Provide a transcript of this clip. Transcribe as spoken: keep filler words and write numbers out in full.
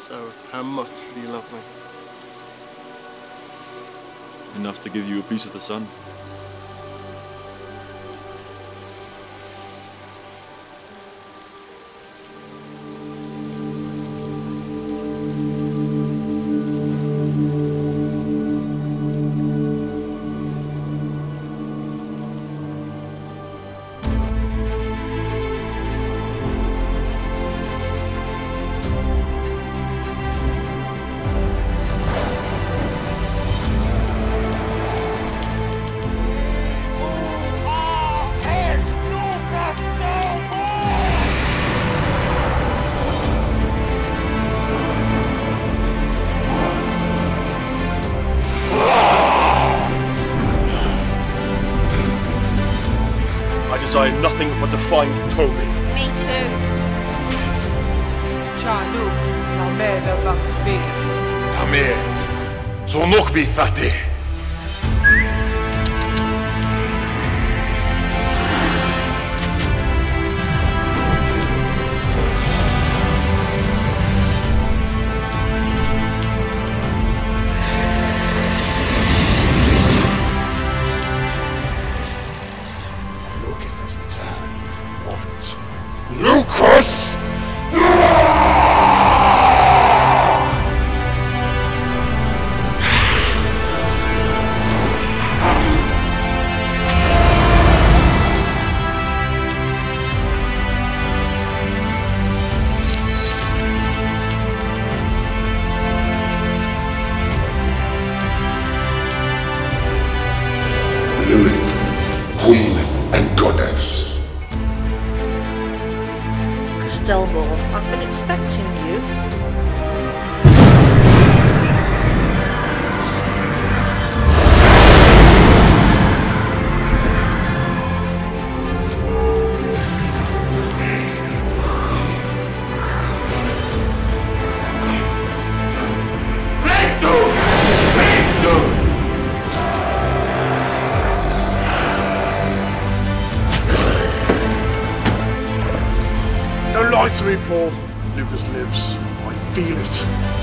So, how much do you love me? Enough to give you a piece of the sun. I desire nothing but to find Toby. Me too. Chanu, Namela Bakbi. Amir, Zonokbi Fati. Lucas has returned. What? Lucas! Lilith, Queen and Goddess. Castelborn, I've been expecting you. Don't lie to me, Paul. Lucas lives. I feel it.